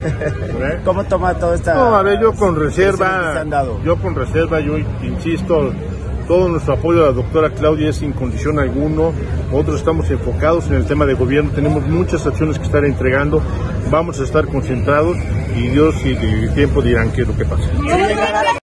¿Cómo toma toda esta? No, a ver, yo con reserva, yo insisto, todo nuestro apoyo a la doctora Claudia es sin condición alguna. Nosotros estamos enfocados en el tema de gobierno, tenemos muchas acciones que estar entregando, vamos a estar concentrados y Dios y el tiempo dirán qué es lo que pasa.